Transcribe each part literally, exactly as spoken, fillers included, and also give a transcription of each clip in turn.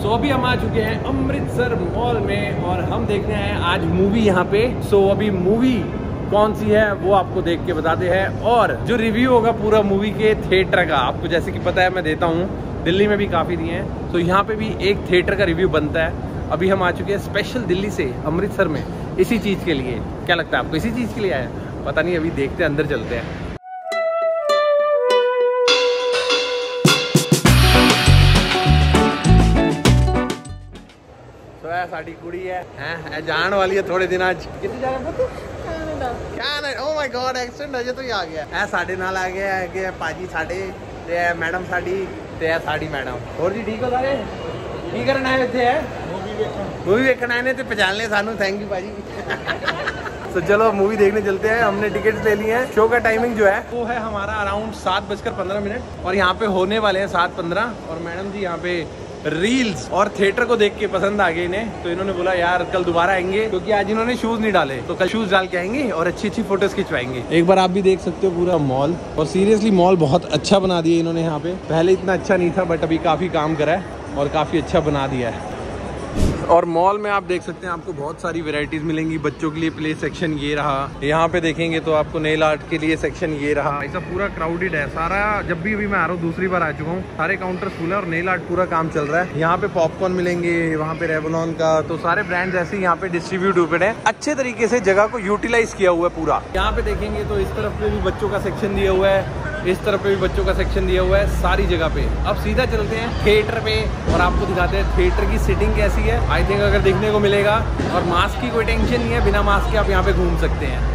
सो अभी हम आ चुके हैं अमृतसर मॉल में और हम देखने आए हैं आज मूवी यहाँ पे। सो अभी मूवी कौन सी है वो आपको देख के बताते हैं और जो रिव्यू होगा पूरा मूवी के थिएटर का, आपको जैसे कि पता है मैं देता हूँ, दिल्ली में भी काफ़ी दिए हैं। तो यहाँ पे भी एक थिएटर का रिव्यू बनता है। अभी हम आ चुके हैं स्पेशल दिल्ली से अमृतसर में इसी चीज़ के लिए। क्या लगता है आपको इसी चीज़ के लिए आया? पता नहीं, अभी देखते हैं, अंदर चलते हैं। साड़ी कुड़ी है, है जान वाली है थोड़े दिन। आज कितने जा रहे हो? Canada. Oh my god, accident अजे तो ही आ गया है। साढ़े नाल आ गया है कि पाजी साढ़े ते मैडम साड़ी ते है साड़ी मैडम। और जी ठीक हो सारे? की करना है इत्थे है? मूवी देखना। मूवी देखना है ने ते पहचान ले सानू। थैंक यू पाजी। तो चलो मूवी देखने चलते हैं। हमने टिकट्स ले ली हैं। शो का टाइमिंग जो है वो है हमारा अराउंड सात बजकर पंद्रह मिनट और यहाँ पे होने वाले हैं सात पंद्रह। और मैडम जी यहाँ पे रील्स और थिएटर को देख के पसंद आ गए इन्हें, तो इन्होंने बोला यार कल दोबारा आएंगे, क्योंकि आज इन्होंने शूज नहीं डाले, तो कल शूज डाल के आएंगे और अच्छी अच्छी फोटोज खिंचवाएंगे। एक बार आप भी देख सकते हो पूरा मॉल। और सीरियसली मॉल बहुत अच्छा बना दिया इन्होंने यहाँ पे। पहले इतना अच्छा नहीं था बट अभी काफी काम करा है और काफी अच्छा बना दिया है। और मॉल में आप देख सकते हैं आपको बहुत सारी वैरायटीज मिलेंगी। बच्चों के लिए प्ले सेक्शन ये रहा, यहाँ पे देखेंगे तो आपको नेल आर्ट के लिए सेक्शन ये रहा। ऐसा पूरा क्राउडेड है सारा। जब भी अभी मैं आ रहा हूँ, दूसरी बार आ चुका हूँ, सारे काउंटर फुल है और नेल आर्ट पूरा काम चल रहा है। यहाँ पे पॉपकॉर्न मिलेंगे, वहाँ पे रेवलॉन का, तो सारे ब्रांड्स ऐसे यहाँ पे डिस्ट्रीब्यूट है। अच्छे तरीके से जगह को यूटिलाइज किया हुआ है पूरा। यहाँ पे देखेंगे तो इस तरफ पे भी बच्चों का सेक्शन दिया हुआ है, इस तरफ पे भी बच्चों का सेक्शन दिया हुआ है, सारी जगह पे। अब सीधा चलते हैं थिएटर पे और आपको दिखाते हैं थिएटर की सीटिंग कैसी है। आई थिंक अगर देखने को मिलेगा। और मास्क की कोई टेंशन नहीं है, बिना मास्क के आप यहाँ पे घूम सकते हैं।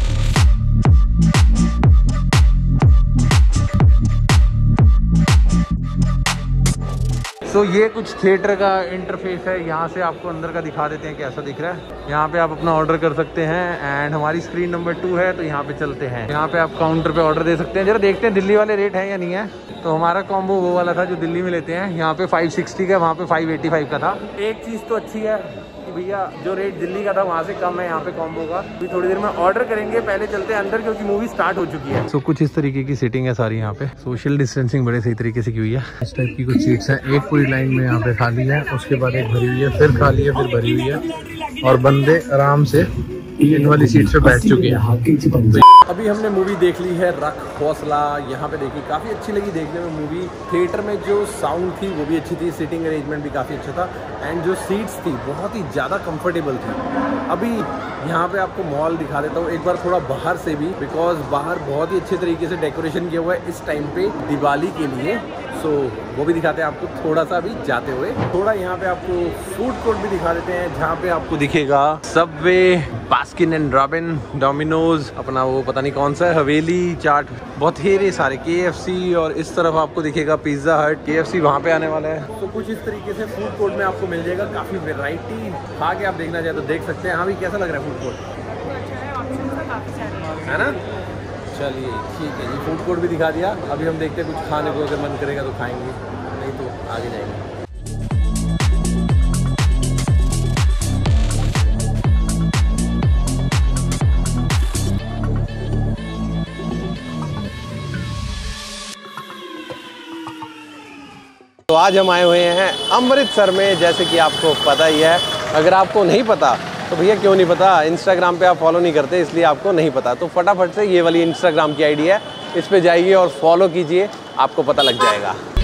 तो so, ये कुछ थिएटर का इंटरफेस है। यहाँ से आपको अंदर का दिखा देते हैं कैसा दिख रहा है। यहाँ पे आप अपना ऑर्डर कर सकते हैं एंड हमारी स्क्रीन नंबर टू है, तो यहाँ पे चलते हैं। यहाँ पे आप काउंटर पे ऑर्डर दे सकते हैं। जरा देखते हैं दिल्ली वाले रेट है या नहीं है। तो हमारा कॉम्बो वो वाला था जो दिल्ली में लेते हैं। यहाँ पे फाइव सिक्सटी का, वहाँ पे फाइव एटी फाइव का था। एक चीज़ तो अच्छी है कि भैया जो रेट दिल्ली का था वहाँ से कम है यहाँ पे कॉम्बो का। अभी थोड़ी देर में ऑर्डर करेंगे, पहले चलते हैं अंदर क्योंकि मूवी स्टार्ट हो चुकी है। सो so, कुछ इस तरीके की सीटिंग है सारी। यहाँ पे सोशल डिस्टेंसिंग बड़े सही तरीके से की हुई है। इस टाइप की कुछ सीट्स हैं। एक पूरी लाइन में यहाँ पे खाली है, उसके बाद एक भरी हुई है, फिर खाली है, फिर भरी हुई है और बंदे आराम से इन वाली सीट पे बैठ चुके हैं। अभी हमने मूवी देख ली है रख हौसला। यहाँ पे देखी, काफ़ी अच्छी लगी देखने में मूवी। थिएटर में जो साउंड थी वो भी अच्छी थी, सीटिंग अरेंजमेंट भी काफ़ी अच्छा था एंड जो सीट्स थी बहुत ही ज़्यादा कंफर्टेबल थी। अभी यहाँ पे आपको मॉल दिखा देता हूँ एक बार थोड़ा बाहर से भी, बिकॉज बाहर बहुत ही अच्छे तरीके से डेकोरेशन किया हुआ है इस टाइम पे दिवाली के लिए। सो so, वो भी दिखाते हैं आपको थोड़ा सा अभी जाते हुए। थोड़ा यहाँ पे आपको फूड कोर्ट भी दिखा देते हैं, जहाँ पे आपको दिखेगा Subway, Baskin and Robin, Domino's, अपना वो पता नहीं कौन सा है, हवेली चाट, बहुत ढेरे सारे, केएफसी, और इस तरफ आपको दिखेगा पिज्जा हट। केएफसी वहाँ पे आने वाला है। तो कुछ इस तरीके से फूड कोर्ट में आपको मिल जाएगा काफ़ी वेराइटी। खा के आप देखना चाहे तो देख सकते हैं। हाँ भी कैसा लग रहा है फूड कोर्ट? है ना? चलिए ठीक है जी, फूड कोर्ट भी दिखा दिया। अभी हम देखते हैं कुछ खाने को, अगर मन करेगा तो खाएंगे, नहीं तो आगे जाएंगे। तो आज हम आए हुए हैं अमृतसर में, जैसे कि आपको पता ही है। अगर आपको नहीं पता तो भैया क्यों नहीं पता, इंस्टाग्राम पे आप फॉलो नहीं करते इसलिए आपको नहीं पता। तो फटाफट से ये वाली इंस्टाग्राम की आईडी है, इस पे जाइए और फॉलो कीजिए, आपको पता लग जाएगा।